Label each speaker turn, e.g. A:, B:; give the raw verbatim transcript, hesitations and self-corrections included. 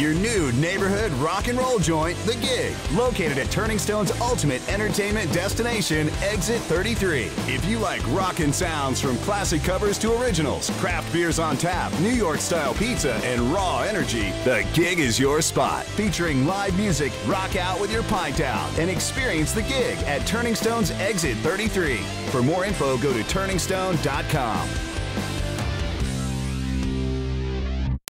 A: your new neighborhood rock and roll joint, The Gig, located at Turning Stone's ultimate entertainment destination, Exit thirty-three. If you like rockin' sounds from classic covers to originals, craft beers on tap, New York-style pizza, and raw energy, The Gig is your spot. Featuring live music, rock out with your pint out, and experience The Gig at Turning Stone's Exit thirty-three. For more info, go to turning stone dot com.